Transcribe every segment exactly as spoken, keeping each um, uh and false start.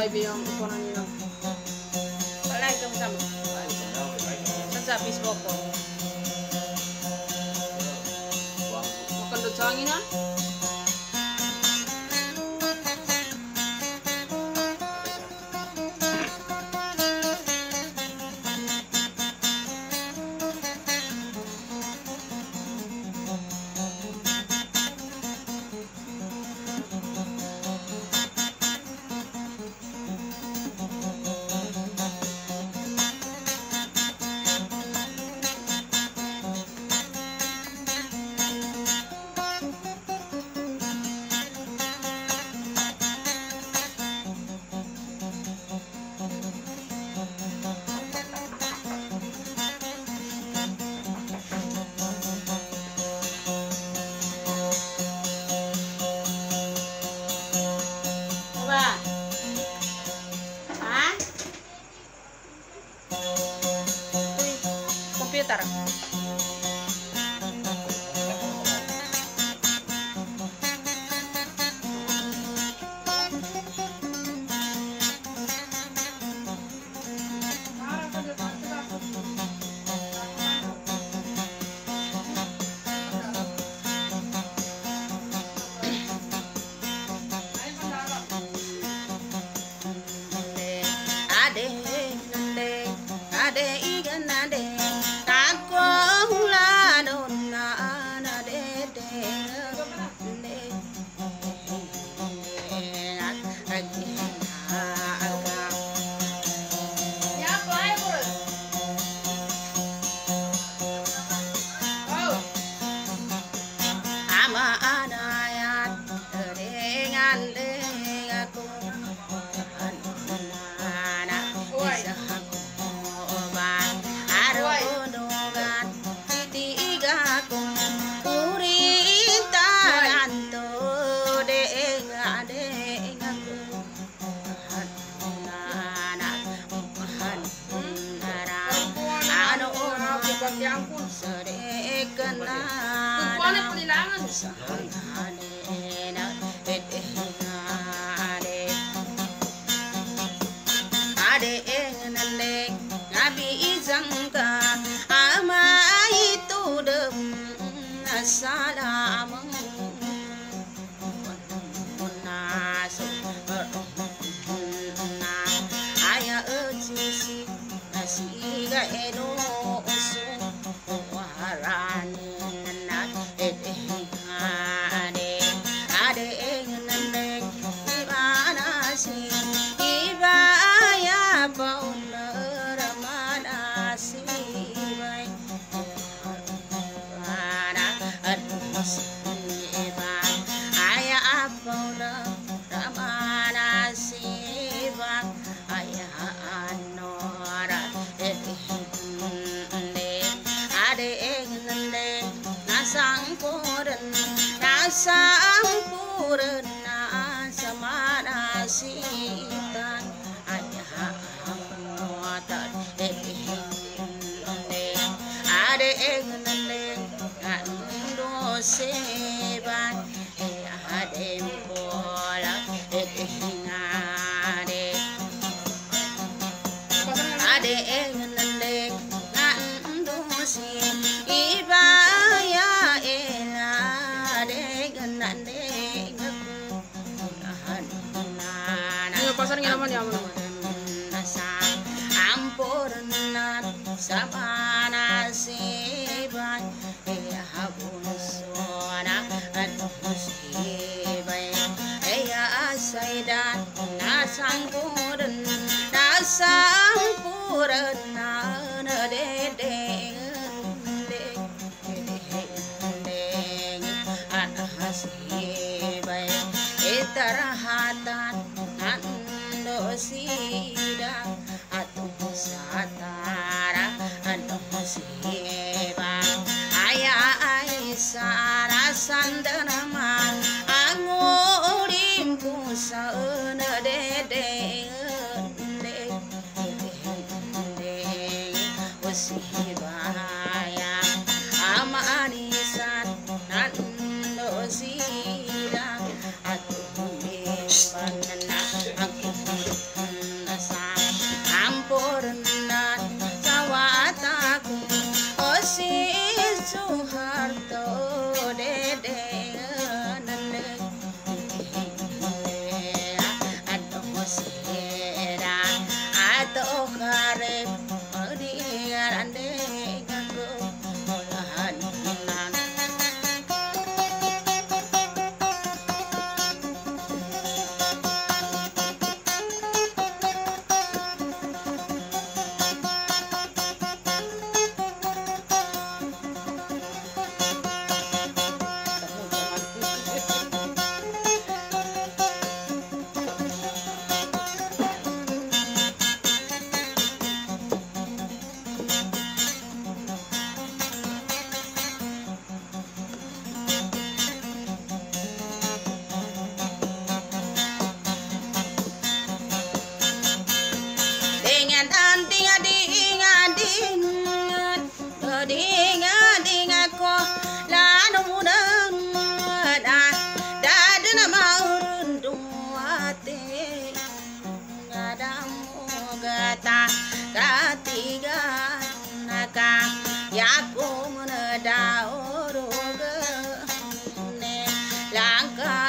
live yung ikunan nyo. Live kang sama. Sa Facebook ko. Makandod sa hangin ha? Computer. Ade, ade, ade, igan ade. Ade enale ngabi izangka ama itu dem salam munas aya ejisi nasiga edo usu warani nat ede ade ade enale ibana si Sampurna samana sitan ayah amuatan ehinde ade engne ando seban ade bola ehingade ade engne ando si ibaya pasar nga naman yaman naman. Ampurna sabana siban habun sona adusibay aya asaidan nasangkuran nasangpurna nadede anahasibay itarahatan sida atau satara atau siba ayah aisa rasandana angurim kusa na dede de de siba ya ama anisan nando si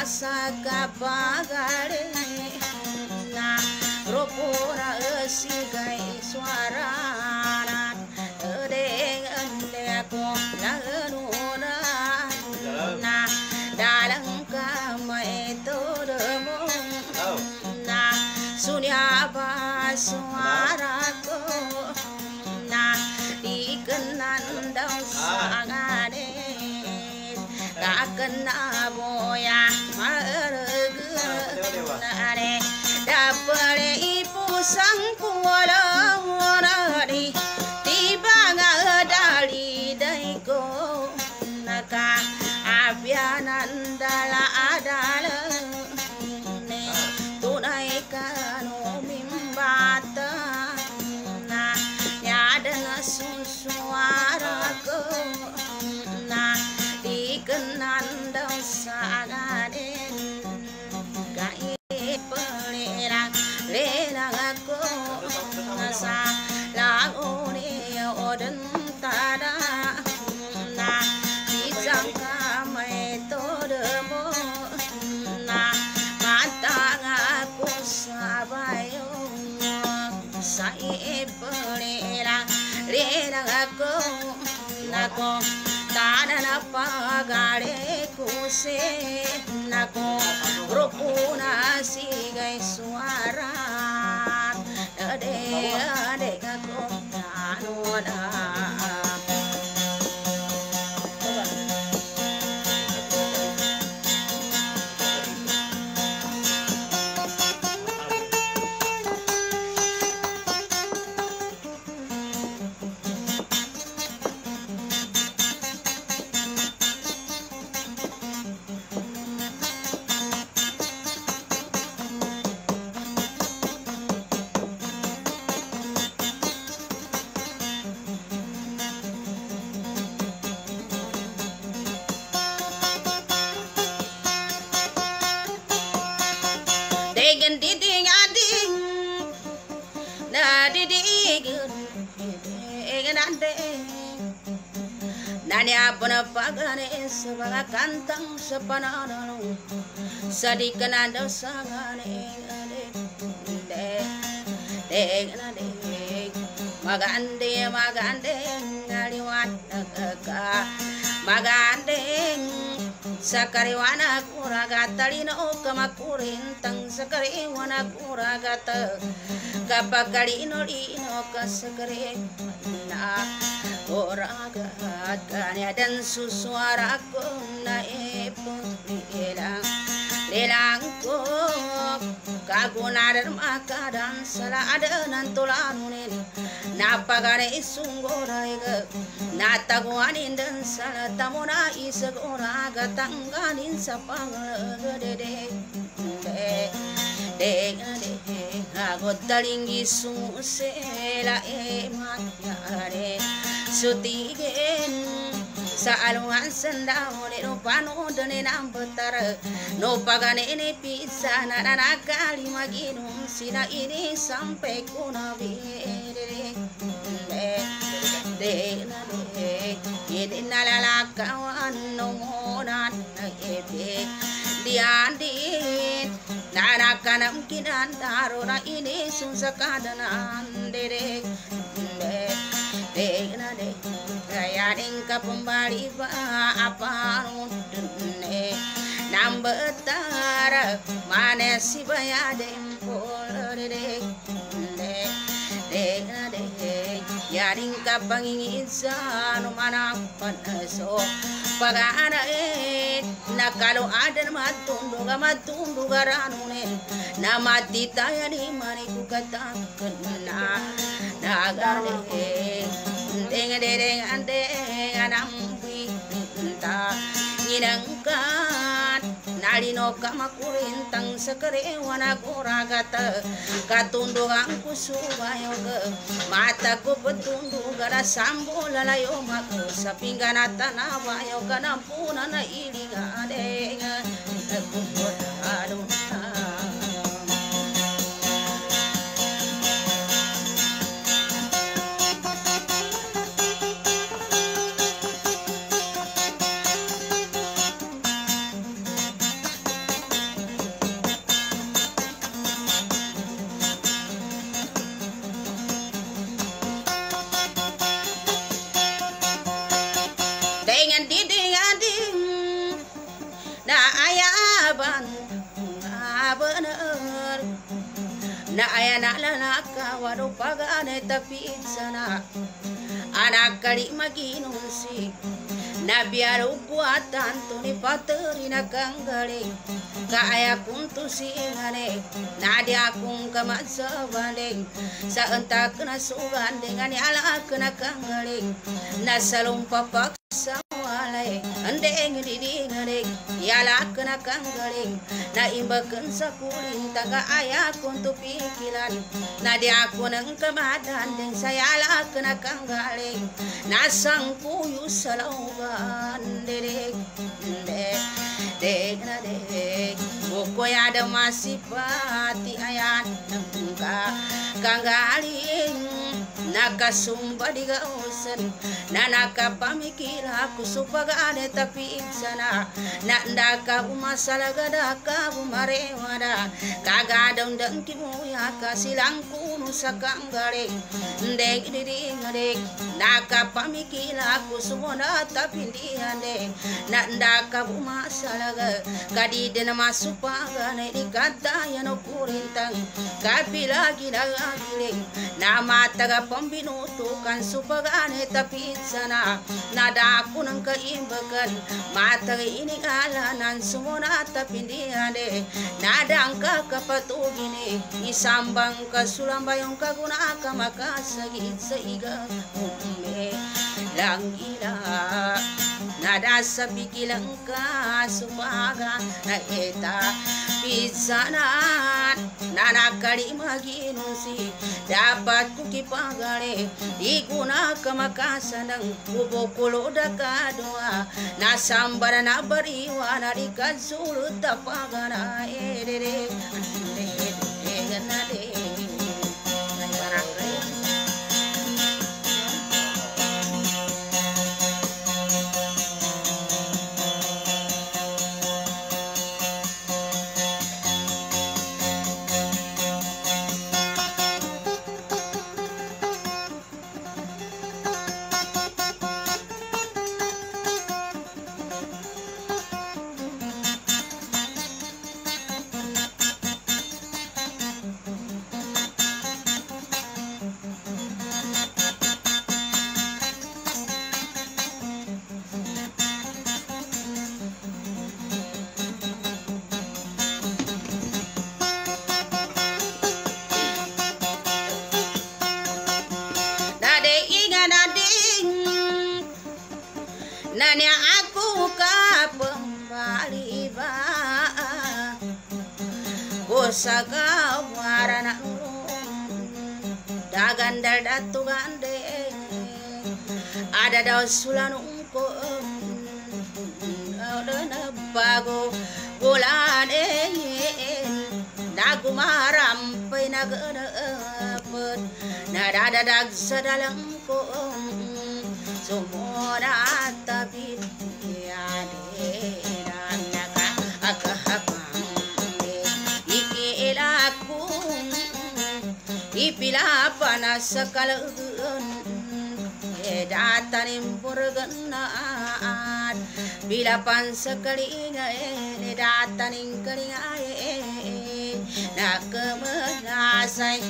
asa kapagare na ropora sigai suara dengan aku lagununa na dalang kamay todemo na sunya ba suara ko na ikanan daw sangane kakana boya maragane dapare ipusang kuwala di tiba nga dali dai ko naka abyanan dala adala ne tunai kanu mimbata na nyada na susuara ko na ikanan daw sagaden kai pelera lera ako sa launi oden tada na bisang kamay todemo na matang ako sa bayo sa ipelera lera ako nako tada na pagare kuse nako grupo na sigay suara ade ade kako nanona degen diding ading na diding degen ading nani apana pagane sebaga kantang sepanano sadikan ada sangane de degen ading magande magande ngaliwat ka magandeng sakariwana kuraga talino kamakurintang sakariwana kuragata kapakalino lino kasakari na kuraga kanya dan susuara ko na ipulilang lilang ko kagunaran makadan sala ada nantulanunin napagane isunggoray ga nataguanin dan sala tamuna isagora gatangganin sa pangagadede de de de agot talinggi susela e magyare sutigen sa alungan sandao ne no pano dene nambatar no pagane ne pisa na nakali maginum sina ini sampai kuna bere de de na de yede nalala kawan no monan ebe diandin nana kanam kinan darona ini sunsakadanan dere de de na de kayaning kapembali ba apa nudne nambetar mana si bayadem polere de de de yaring kapangingisa no mana panaso pagana e nakalo adan matundu matundu garanune namati tayani mani kukatakna nagane deng deng ande anambi ta nirangkan nalino kamakurintang sakare wana kuragata katundungan kusubayo ke mata ko betundu gara sambo lalayo mako sa pinggana tanawayo kanampuna na iliga deng kumpulado na ayana lanaka wado pagane tapi sana anak kali maginunsi na biaro kuatan tuni pateri na kanggale ka ayakun tu singane na dia kung kamasabanding sa entak na sugan dengan ala kena kanggale na salung papak sawalay andeng didingaling yala kena kanggale na imbakan sa kuling taga ayakun tu pikilan na dia kunang kamadan ding sayala kena kanggale na sang puyu salaugan dedek dek dek na dek bukoy ada masih pati ayan nangka kanggaling nakasumba di gausan na nakapamikir aku supagane tapi sana na ndaka umasalaga daka umarewada kagadang dang kimuya kasilangku nusa kanggale ndek didi ngadek nakapamikir aku sumona tapi ndiande na ndaka umasalaga kadi dena masupagane di kata yano kurintang kapilagi nagagiling na mataga pambinutukan supagane tapi sana nada aku nang kaimbakan mataga ini alanan sumona tapi ndiande nada angka kapatugini isambang kasulambayong kaguna kamakasagi saiga umme langila nada sa pikilang ka supaga na eta pisanan nanakali maginusi dapat kukipagale iguna kamakasanang bubukulo da kadua nasambara na bariwa na dikazulu tapagana edere edere ganade nanya aku ka pembali ba bosaka warana dagandal datu gande ada daw sulanungko ada bago bulane nagumarampai nagadapet nadadadag sa dalangko sumora tapi tiade naka akahapang iki ilaku ipila panas sakalan edatanim purganaan bila pan sakalinga edataning kalingae nakamelasay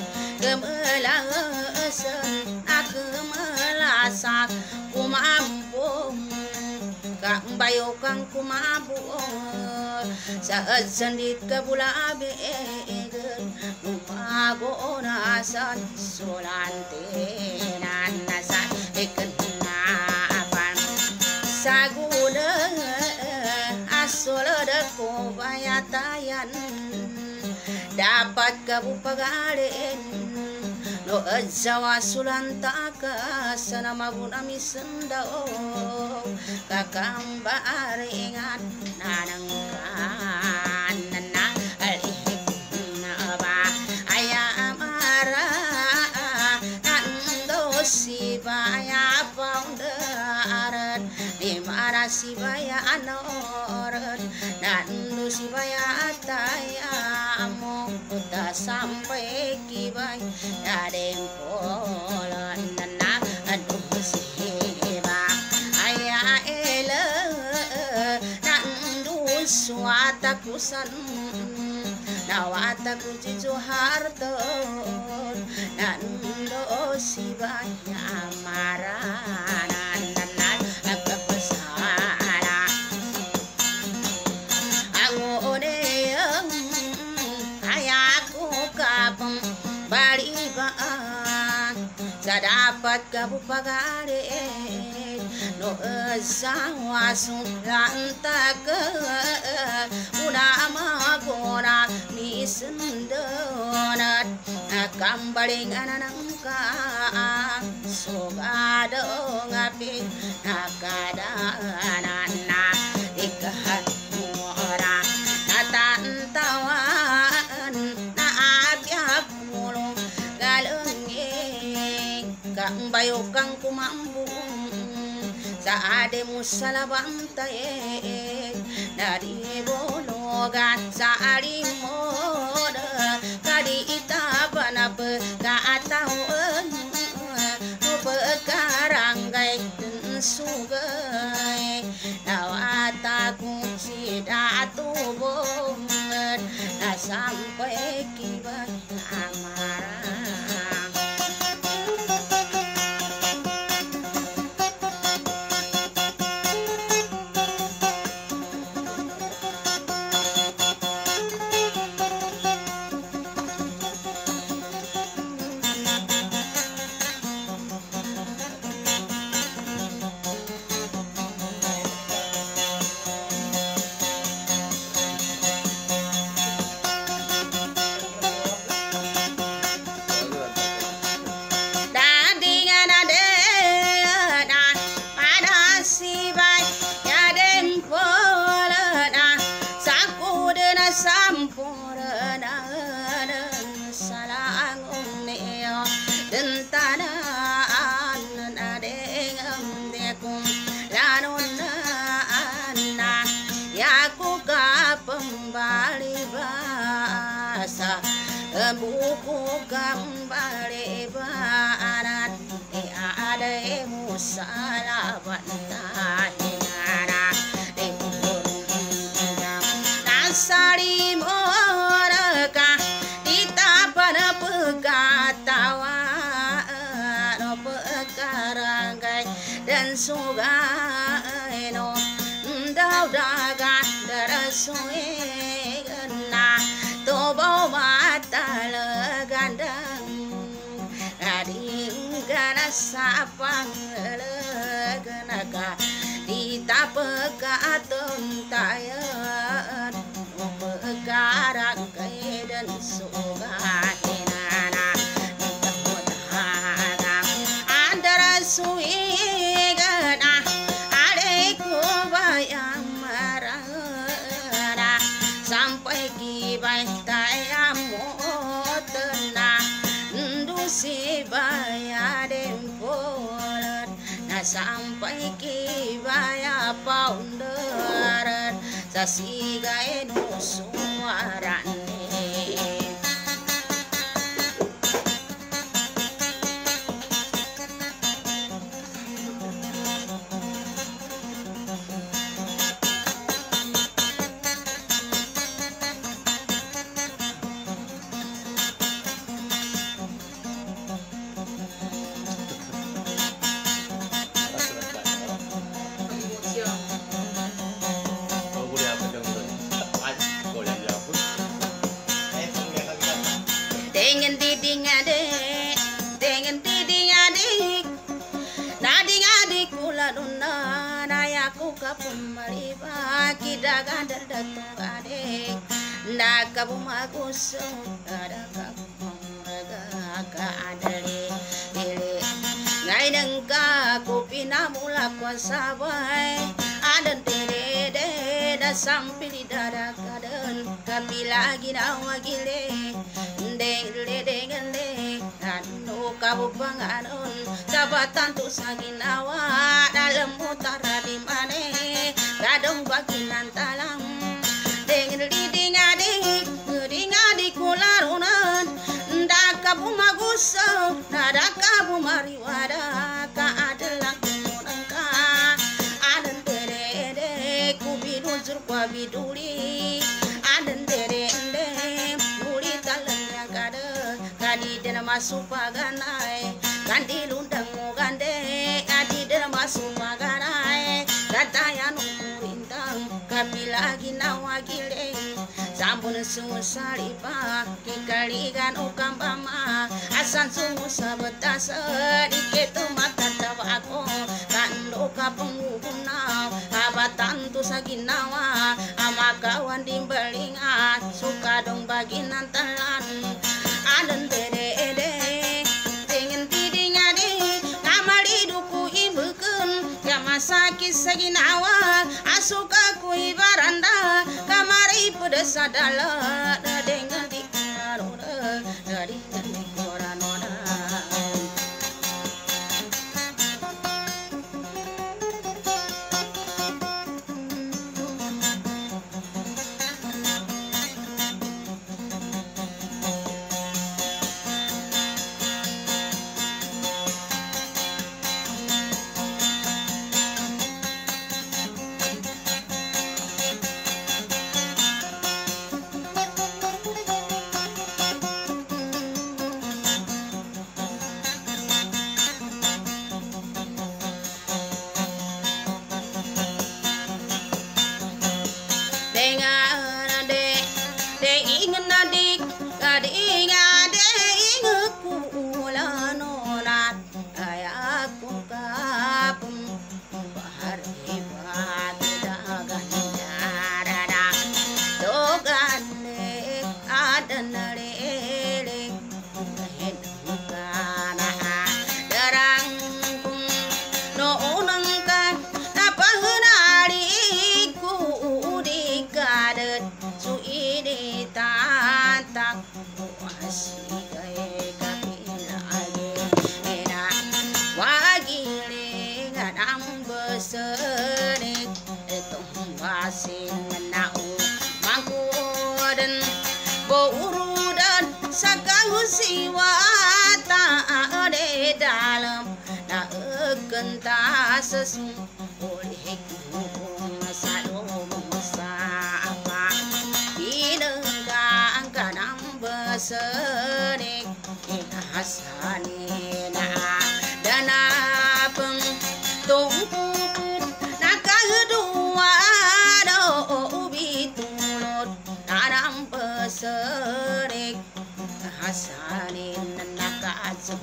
kemelasan akamelasak kumampo kang bayo kang kumabo saat sandit kabulabe umago nasan solante nanasan ikenapaan saguna asolada ko bayatayan dapat kabupagalin no ajawa sulantaka sana magunami sendao kakamba ringan nanangkan nana alihik na ba ayamara ando sibaya paundaran di mara sibaya anoran nando sibaya atayamo udah sampai kibay adem polan nana aduh siba ayah ela nando suata kusan nawata kujijo harton nando sibanya maranan nan agapasara angone ayaku kapem balibaan sa dapat kabupagare no asawa sulanta ke una magora ni sendonat kambaling ananangka sogado ngapi nakadanana ikahat mora natantawan na abyak mulong galengeng kang bayo kang kumambung saade musalabantaye dari bologan saari moda kadi itabana pekataun pekaranggai dan sugai nawataku sidatu bonget na sampai kibat amarah. Buku kembali barat ada musalabat tahinara nasari moraka ditapana pegatawa no pekaranggai dan sugai no ndau dagat darasue gena tobo mata legandang ading gana sapang legenaka ditapeka tuntayan pekarang kai dan sugatinana antara sui gana adeku bayang marana sampai kibai sibaya dempolan na sampai kibaya pounderan sa sigay no suarane. Dengan diding adik, dengan diding adik, nading adik kula duna, nayaku kapumaliba, kita gandar datung adik, nak kapumagus, ada kapumraga kaadali, ili, ngai nengka kupina mula kuasabay, ada tere de, da sampai di dada kaden, kami lagi nawagile. Dengle dengle anu kabupanganon jabatan tu saginawa dalam utara di mane gadong baginan talam dengle ding adik ding adik kularunan ndak kabumaguso ndak kabumariwada ka adalah kumunangka adan tere kubidul jur kwa biduli adan tere masuk paganai gandi lundang gande adi der masuk paganai dataya nurintang kapila ginawa gile sampun susalipa kikaligan ukambama asan susabetas diketu mata tawako kando kapunguna abatan tu saginawa amakawan dimbelingat suka dong baginan telan aden dede ede dengan tidinya de kamali duku ibukeun yamasaki saginawa asuka ku ibaranda kamari pedes sadala dengan dikaroda dari dari koranoda Genta sesung oleh hukum salom sapa dinenggang kanam besenik hasane na dana peng tumpu nakadua do ubi tulot kanam besenik hasane nakazum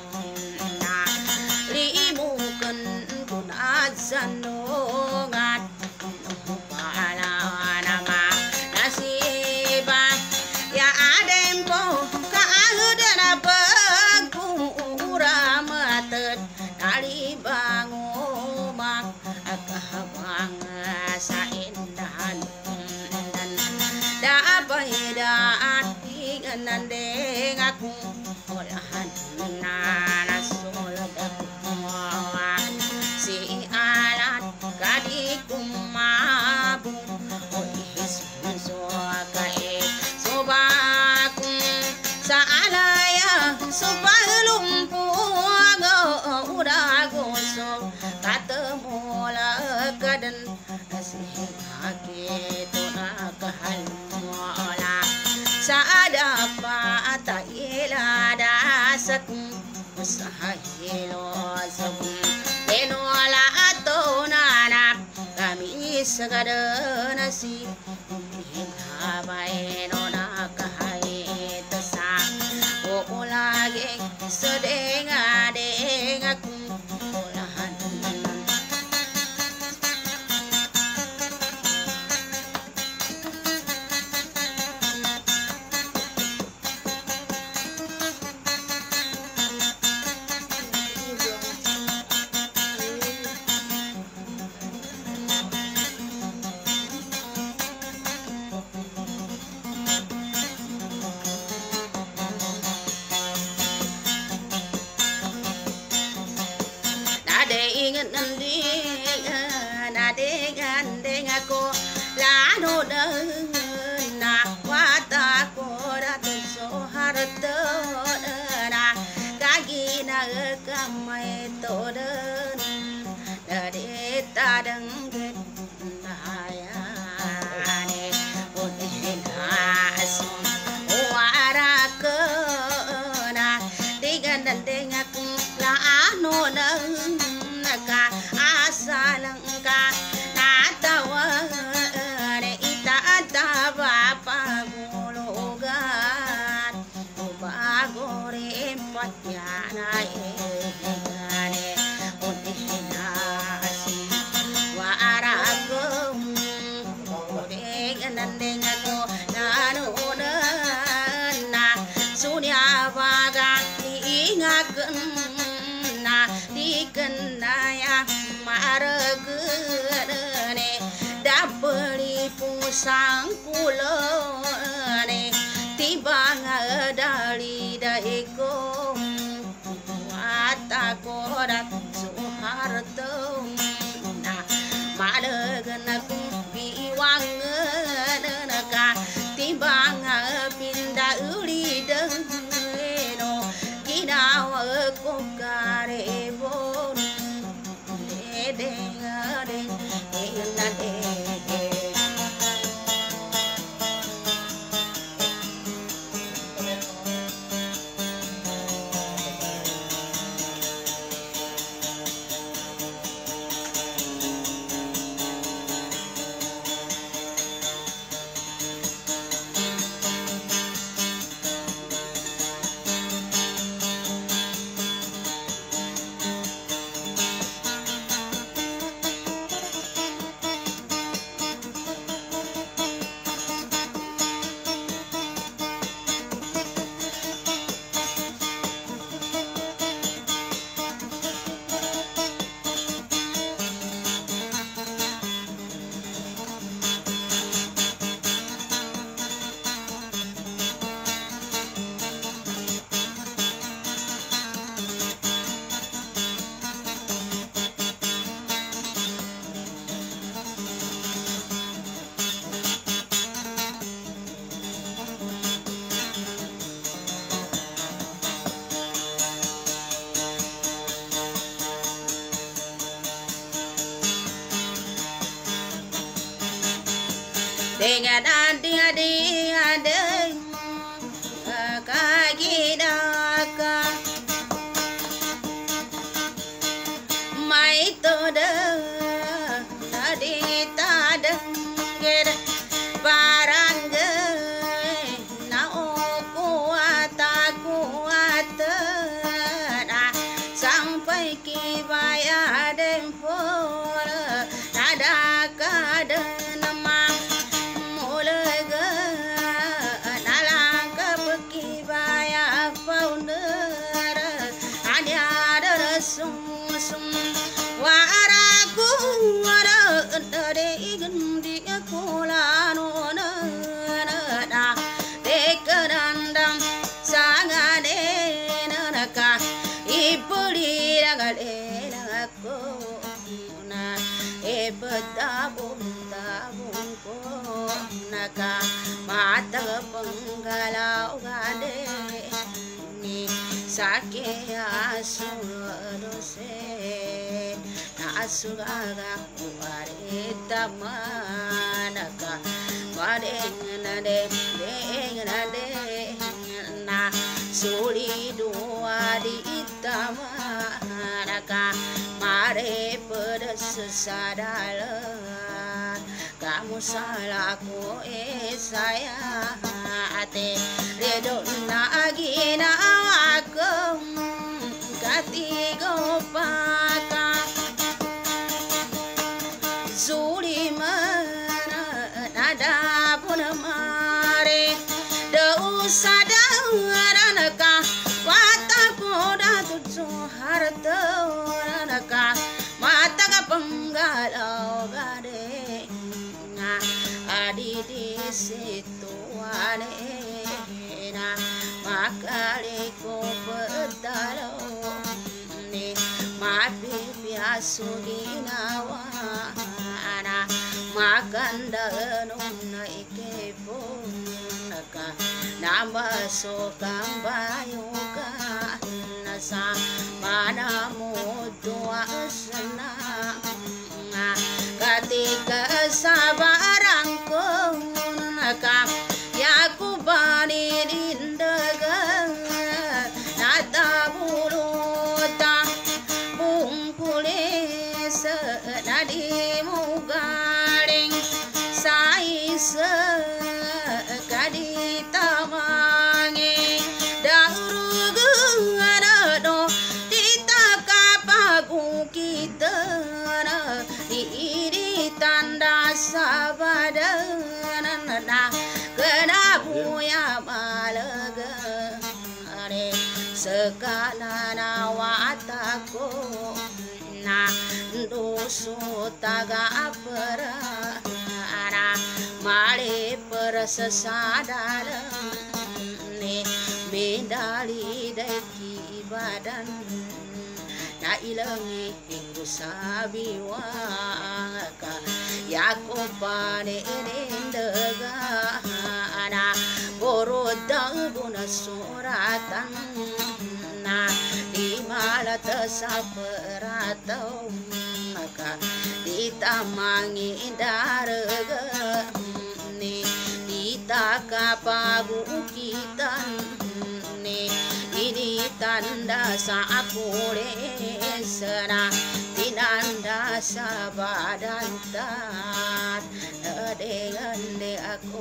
sanungat para nama nasiba ya adempo kaagudana pagura matet dari bangumak akahabang sa indahan dan dapat daat tingandeng aku olahan nanasul si alat kadi kumabu ois suakai sobaku saalaya supalumpuang udah gosok katemula kaden asih gitu nakahal mola saada pa taila dasak sahilo sabun enola atau nana kami segala nasi habai nona kahai tesa o lagi sedeng adeng aku olahan nandeng ako nanunan na sunya baga diingakan na di kenaya maragene dapeli pusang kulone tibang dali daiko atakorat suharto na malagan aku biwangan ka tibang pinda uli deno ginawa ko karebon de de de dengan adik-adik ada kaki daka mai toda adik tada ger barangga na kuat kuat sampai kibaya dempol ada kada tabung tabung ko naka mata penggalau gade ni sake asurose nasugaga kuare tamanaka wadeng nade deng nade na suli dua di tamanaka mare pedes sadalah kamu salahku eh saya ate redo nagi na aku katigo paka zuli mana nada pun mare deu sadaranaka wata poda tu harta mata ka penggalau gade na adi di situ ane na makale ko pedalo ni mapi piasu ginawa ana makan danum naike pun naka namba so kambayuka nasa mana doa senang ketika sabarangku nakam ya ku bani dindaga nata buluta bungkule senadi mugaring sai se kadita mangi dahulu gado kita iri tanda sabadana na kena buya malaga are sekana na watako na doso taga apara ara male persesadala ne medali daki badan na ilangi iku sabi waka yako pane indaga ana borodang guna suratan na di malata sa peratau maka ditamangi daraga ni ditaka pagukitan ni ini tanda sa akure sana tinanda sa badan tat dengan de aku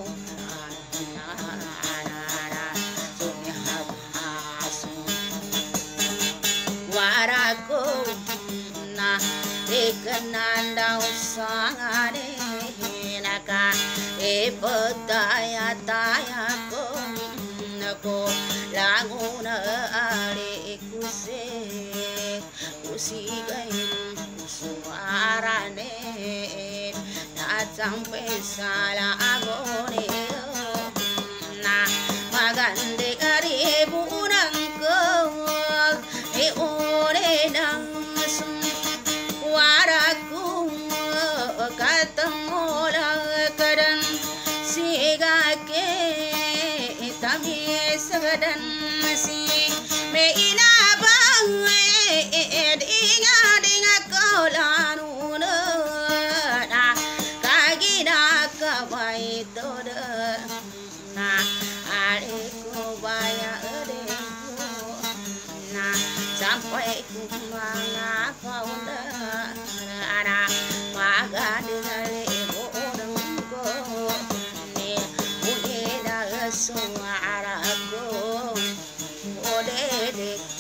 waraku na dekananda usangane naka e pedaya taya ko nako laguna ale kuse kusigain suarane na sampai salah agone na magande kari bunang ko e ore nang waraku katamo lakadan sigake tami sagadan si me inabang dinga dinga kolanu na kagina kawai toda na areku baya areku na sampai kumanga kauda na magadale bodengko ni muda suaraku odede